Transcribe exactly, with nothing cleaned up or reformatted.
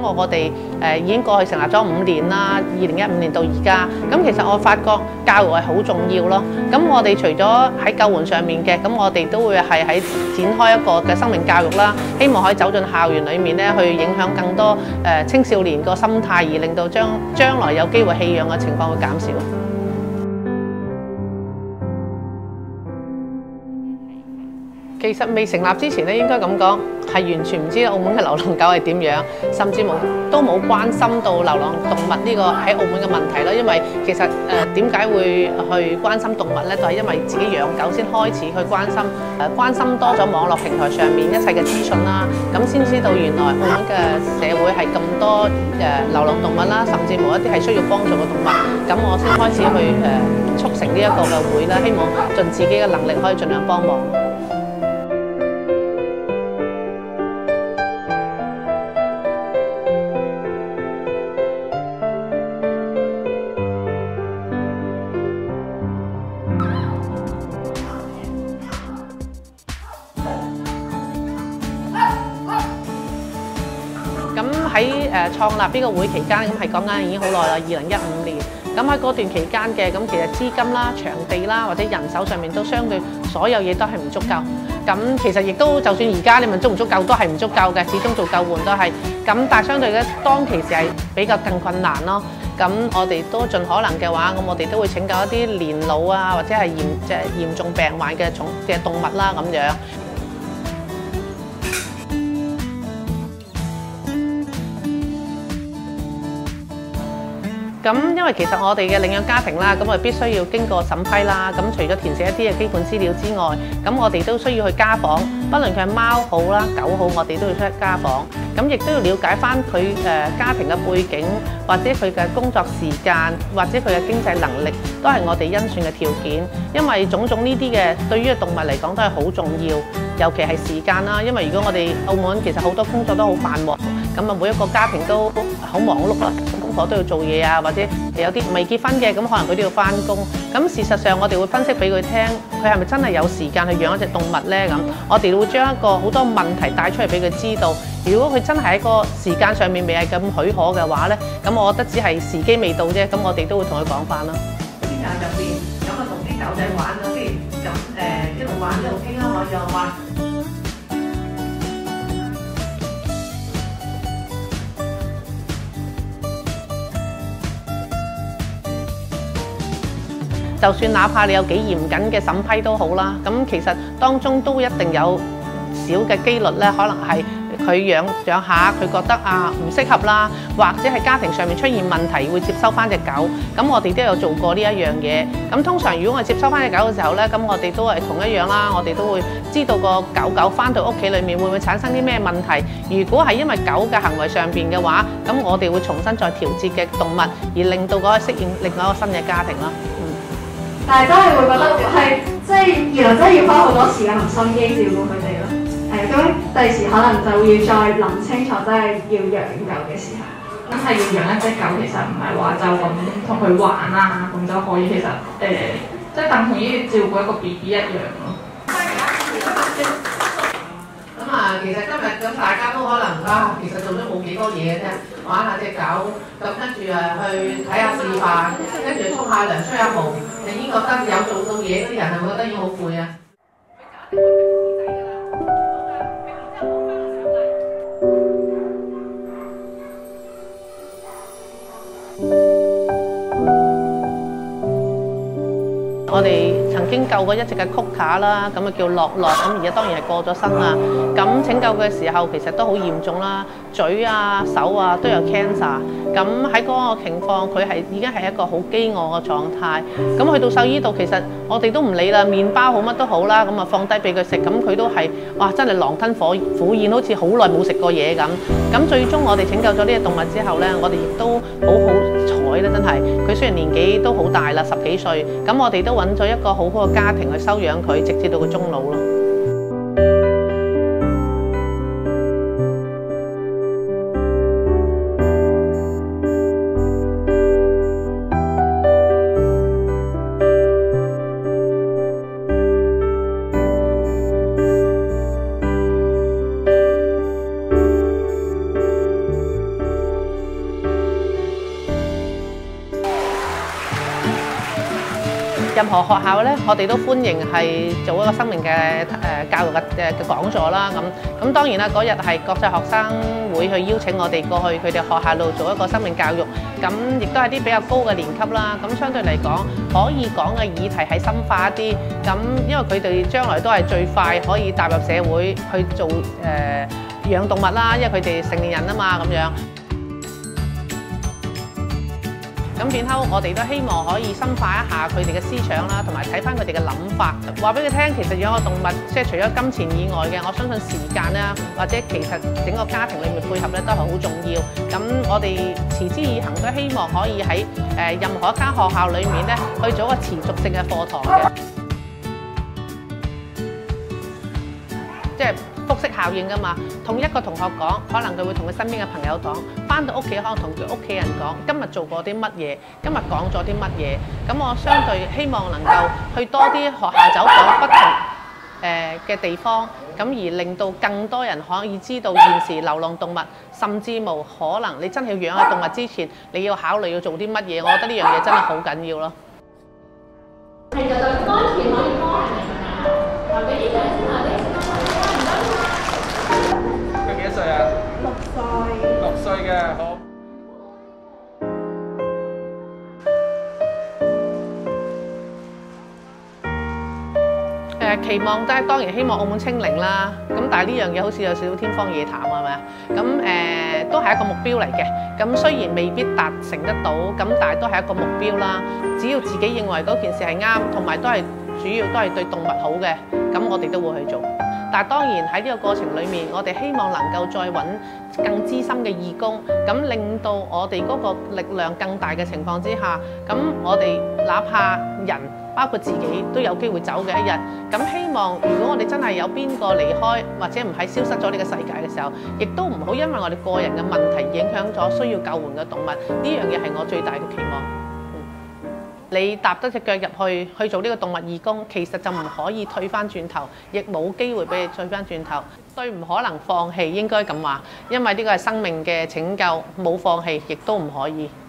我我哋誒已經過去成立咗五年啦，二零一五年到而家。咁其實我發覺教育係好重要咯。咁我哋除咗喺救援上面嘅，咁我哋都會係喺展開一個嘅生命教育啦，希望可以走進校園裡面咧，去影響更多誒青少年個心態，而令到將將來有機會棄養嘅情況會減少。其實未成立之前咧，應該咁講，係完全唔知道澳門嘅流浪狗係點樣，甚至冇都冇關心到流浪動物呢個喺澳門嘅問題啦。因為其實誒點解會去關心動物咧，就係因為自己養狗先開始去關心誒關心多咗網絡平台上面一切嘅資訊啦，咁先知道原來澳門嘅社會係咁多誒流浪動物啦，甚至乎一啲係需要幫助嘅動物。咁我先開始去誒促成呢一個嘅會啦，希望盡自己嘅能力可以盡量幫忙。咁喺誒創立呢個會期間，咁係講緊已經好耐啦，二零一五年。咁喺嗰段期間嘅，咁其實資金啦、場地啦或者人手上面都相對所有嘢都係唔足夠。咁其實亦都就算而家你問足唔足夠，都係唔足夠嘅。始終做救援都係。咁但係相對咧，當其時係比較更困難咯。咁我哋都盡可能嘅話，咁我哋都會拯救一啲年老啊或者係嚴即係嚴重病患嘅寵嘅動物啦咁樣。咁因為其實我哋嘅領養家庭啦，咁我哋必須要經過審批啦。咁除咗填寫一啲嘅基本資料之外，咁我哋都需要去家訪，不論佢係貓好啦、狗好，我哋都要出家訪。咁亦都要了解翻佢誒家庭嘅背景，或者佢嘅工作時間，或者佢嘅經濟能力，都係我哋甄選嘅條件。因為種種呢啲嘅對於動物嚟講都係好重要，尤其係時間啦。因為如果我哋澳門其實好多工作都好繁忙，咁啊每一個家庭都好忙碌啦，公婆都要做嘢啊，或者有啲未結婚嘅，咁可能佢都要翻工。咁事實上我哋會分析俾佢聽，佢係咪真係有時間去養一隻動物呢？咁我哋會將一個好多問題帶出嚟俾佢知道。如果佢真係喺個時間上面未係咁許可嘅話呢，咁我覺得只係時機未到啫。咁我哋都會同佢講翻啦。啲人入邊咁啊，同啲狗仔玩啊，即係咁誒一路玩一路傾啊，我又話。就算哪怕你有幾嚴謹嘅審批都好啦，咁其實當中都一定有少嘅機率咧，可能係佢養養下，佢覺得啊唔適合啦，或者係家庭上面出現問題，會接收翻隻狗。咁我哋都有做過呢一樣嘢。咁通常如果我接收翻隻狗嘅時候咧，咁我哋都係同一樣啦，我哋都會知道個狗狗翻到屋企裡面會唔會產生啲咩問題。如果係因為狗嘅行為上邊嘅話，咁我哋會重新再調節嘅動物，而令到嗰個適應另外一個新嘅家庭啦。 但係都係會覺得係即係原來真係要花好多時間同心機照顧佢哋咯。係咁第時可能就要再諗清楚，真係要養狗嘅時候。 真係要養一隻狗，其實唔係話就咁同佢玩啊，咁就可以。其實誒、呃，即係等同於照顧一個 B B 一樣咯。 咁啊，其實今日咁大家都可能啊，其實做咗冇幾多嘢嘅啫，玩下隻狗，咁跟住誒去睇下示範，跟住沖下涼、吹下毛，你已經覺得有做到嘢，啲人係會覺得已經好攰啊！我哋曾經救過一隻嘅曲卡啦，咁啊叫樂樂，咁而家當然係過咗身啦。咁拯救嘅時候其實都好嚴重啦，嘴啊、手啊都有 cancer。咁喺嗰個情況，佢係已經係一個好飢餓嘅狀態。咁去到獸醫度，其實我哋都唔理啦，麵包好乜都好啦，咁啊放低俾佢食，咁佢都係哇真係狼吞火虎咽，好似好耐冇食過嘢咁。咁最終我哋拯救咗呢隻動物之後咧，我哋亦都好好彩啦，真係。佢雖然年紀都好大啦，十幾歲，咁我哋都揾咗一個好好嘅家庭去收養佢，直至到佢終老咯。 任何學校咧，我哋都歡迎係做一個生命嘅誒教育嘅嘅嘅講座啦。咁咁當然啦，嗰日係國際學生會去邀請我哋過去佢哋學校度做一個生命教育。咁亦都係啲比較高嘅年級啦。咁相對嚟講，可以講嘅議題係深化一啲。咁因為佢哋將來都係最快可以踏入社會去做誒養動物啦，因為佢哋成年人啊嘛咁樣。咁變後，我哋都希望可以深化一下佢哋嘅思想啦，同埋睇翻佢哋嘅諗法，話俾佢聽。其實養個動物，即係除咗金錢以外嘅，我相信時間啦，或者其實整個家庭裏面配合咧，都係好重要。咁我哋持之以恆，都希望可以喺誒任何一間學校裏面咧，去做一個持續性嘅課堂嘅，即係複式效應㗎嘛。同一個同學講，可能佢會同佢身邊嘅朋友講，返到屋企可能同佢屋企人講，今日做過啲乜嘢，今日講咗啲乜嘢。咁我相對希望能夠去多啲學校走訪不同誒嘅地方，咁而令到更多人可以知道現時流浪動物，甚至無可能你真係要養下動物之前，你要考慮要做啲乜嘢。我覺得呢樣嘢真係好緊要咯。 其實就安全可以幫人哋㗎，話俾啲人先啊！ 佢幾多歲啊？ 六歲。 六歲嘅，好。 誒期望都係當然希望澳門清零啦。咁但係呢樣嘢好似有少少天方夜譚係咪啊？咁誒、呃、都係一個目標嚟嘅。咁雖然未必達成得到，咁但係都係一個目標啦。只要自己認為嗰件事係啱，同埋都係主要都係對動物好嘅，咁我哋都會去做。但係當然喺呢個過程裡面，我哋希望能夠再揾更資深嘅義工，咁令到我哋嗰個力量更大嘅情況之下，咁我哋哪怕人包括自己都有機會走嘅一日。咁希望如果我哋真係有邊個離開或者唔係消失咗呢個世界嘅時候，亦都唔好因為我哋個人嘅問題影響咗需要救援嘅動物。呢樣嘢係我最大嘅期望。你踏得隻腳入去去做呢個動物義工，其實就唔可以退翻轉頭，亦冇機會俾你退翻轉頭。對唔可能放棄，應該咁話，因為呢個係生命嘅拯救，冇放棄亦都唔可以。